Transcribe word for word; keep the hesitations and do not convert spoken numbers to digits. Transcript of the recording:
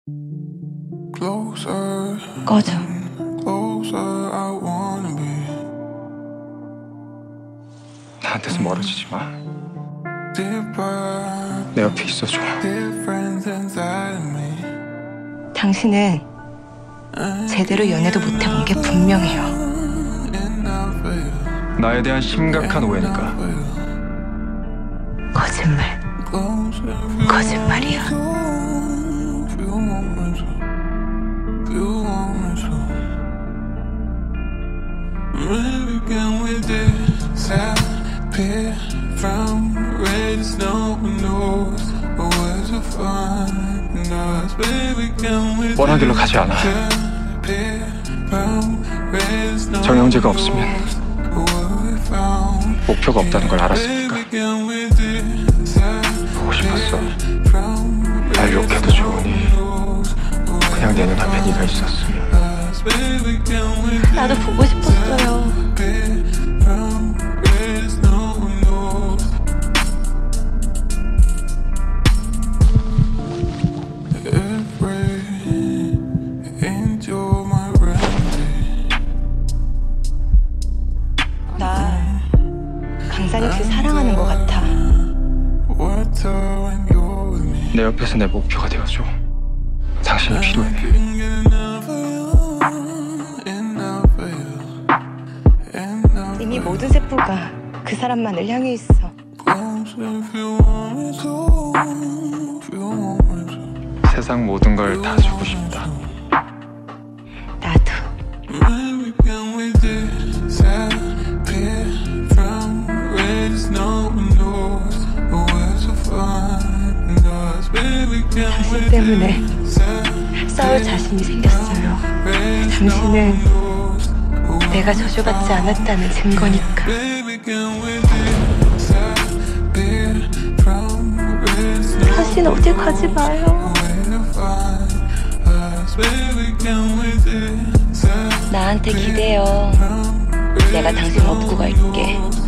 꺼져. 나한테서 멀어지지 마. 내 옆에 있어줘. 당신은 제대로 연애도 못해본 게 분명해요. 나에 대한 심각한 오해니까. 거짓말. 거짓말이야. 원하길로 가지 않아. 정영재가 없으면 목표가 없다는 걸 알았으니까. 보고 싶었어. 날 욕해도 좋으니 그냥 내 눈앞에 네가 있었으면. 나도 보고 싶었어요. 나 강산혁 씨 사랑하는 것 같아. 내 옆에서 내 목표가 되어줘. 당신이 필요해. 이미 모든 세포가 그 사람만을 향해 있어. 세상 모든 걸 다 주고 싶다. 나도. 당신 때문에 싸울 자신이 생겼어요. 당신은 내가 저주받지 않았다는 증거니까. 다신 어디 가지 마요. 나한테 기대요. 내가 당신 업고 갈게.